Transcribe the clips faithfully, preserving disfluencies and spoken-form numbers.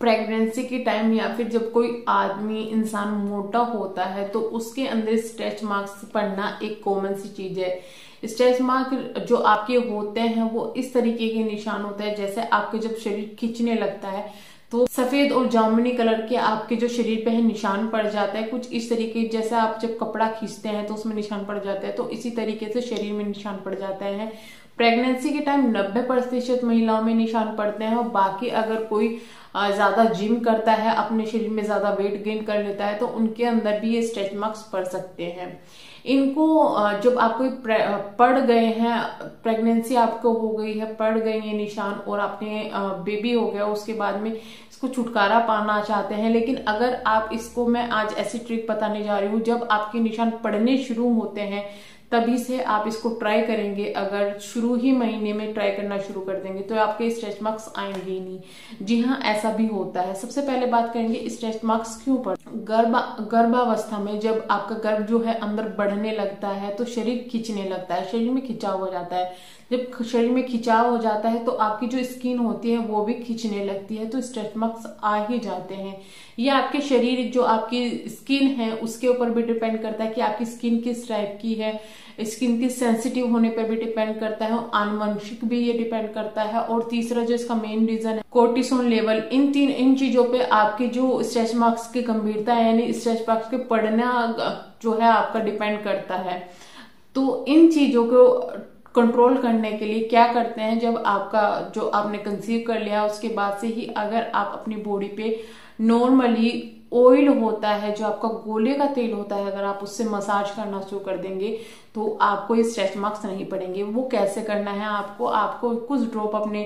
Pregnancy के time या फिर जब कोई आदमी इंसान मोटा होता है तो उसके अंदर स्ट्रेच मार्क्स पड़ना एक कॉमन सी चीज है। स्ट्रेच मार्क जो आपके होते हैं वो इस तरीके के निशान होते हैं, जैसे आपके जब शरीर खींचने लगता है तो सफेद और जामुनी कलर के आपके जो शरीर पे है निशान पड़ जाता है, कुछ इस तरीके जैसे आप जब कपड़ा खींचते हैं तो उसमें निशान पड़ जाता है, तो इसी तरीके से शरीर में निशान पड़ जाते हैं। प्रेगनेंसी के टाइम नब्बे प्रतिशत महिलाओं में निशान पड़ते हैं और बाकी अगर कोई ज्यादा जिम करता है, अपने शरीर में ज्यादा वेट गेन कर लेता है तो उनके अंदर भी ये स्ट्रेच मार्क्स पड़ सकते हैं। इनको जब आपको पड़ गए हैं, प्रेगनेंसी आपको हो गई है, पड़ गए ये निशान और आपने बेबी हो गया, उसके बाद में इसको छुटकारा पाना चाहते हैं, लेकिन अगर आप इसको, मैं आज ऐसी ट्रिक बताने जा रही हूँ, जब आपके निशान पड़ने शुरू होते हैं तभी से आप इसको ट्राई करेंगे। अगर शुरू ही महीने में ट्राई करना शुरू कर देंगे तो आपके स्ट्रेच मार्क्स आएंगे ही नहीं। जी हाँ, ऐसा भी होता है। सबसे पहले बात करेंगे स्ट्रेच मार्क्स क्यों पड़ते। गर्भ गर्भावस्था में जब आपका गर्भ जो है अंदर बढ़ने लगता है तो शरीर खींचने लगता है, शरीर में खिंचाव हो जाता है। जब शरीर में खिंचाव हो जाता है तो आपकी जो स्किन होती है वो भी खींचने लगती है, तो स्ट्रेच मार्क्स आ ही जाते हैं। ये आपके शरीर, जो आपकी स्किन है उसके ऊपर भी डिपेंड करता है कि आपकी स्किन किस टाइप की है, स्किन की सेंसिटिव होने पर भी डिपेंड करता है, आनुवंशिक भी ये डिपेंड करता है, और तीसरा जो इसका मेन रीजन है कोर्टिसोन लेवल। इन तीन इन चीजों पे आपकी जो स्ट्रेच मार्क्स की गंभीरता है यानी स्ट्रेच मार्क्स के पड़ना जो है आपका डिपेंड करता है। तो इन चीजों को कंट्रोल करने के लिए क्या करते हैं, जब आपका जो आपने कंसीव कर लिया उसके बाद से ही अगर आप अपनी बॉडी पे नॉर्मली ऑयल होता है, जो आपका गोले का तेल होता है, अगर आप उससे मसाज करना शुरू कर देंगे तो आपको ये स्ट्रेच मार्क्स नहीं पड़ेंगे। वो कैसे करना है आपको आपको कुछ ड्रॉप अपने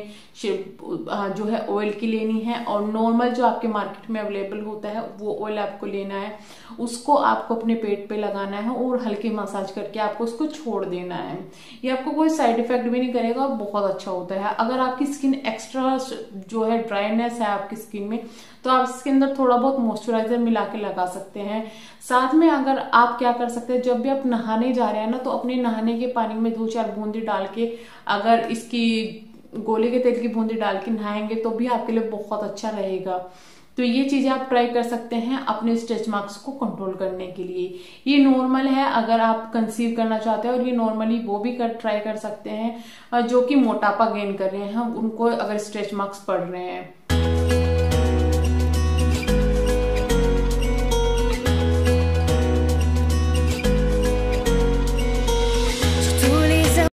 जो है ऑयल की लेनी है, और नॉर्मल जो आपके मार्केट में अवेलेबल होता है वो ऑयल आपको लेना है, उसको आपको अपने पेट पे लगाना है और हल्की मसाज करके आपको उसको छोड़ देना है। ये आपको कोई साइड इफेक्ट भी नहीं करेगा और बहुत अच्छा होता है। अगर आपकी स्किन एक्स्ट्रा जो है ड्राइनेस है आपकी स्किन में तो आप इसके अंदर थोड़ा बहुत मॉइस्चराइजर मिला के लगा सकते हैं। साथ में अगर आप क्या कर सकते हैं, जब भी आप नहाने जा रहे हैं ना तो अपने नहाने के पानी में दो चार बूंदी डाल के, अगर इसकी गोले के तेल की बूंदी डाल के नहाएंगे तो भी आपके लिए बहुत अच्छा रहेगा। तो ये चीजें आप ट्राई कर सकते हैं अपने स्ट्रेच मार्क्स को कंट्रोल करने के लिए। ये नॉर्मल है अगर आप कंसीव करना चाहते हैं, और ये नॉर्मली वो भी कर ट्राई कर सकते हैं जो कि मोटापा गेन कर रहे हैं, उनको अगर स्ट्रेच मार्क्स पड़ रहे हैं।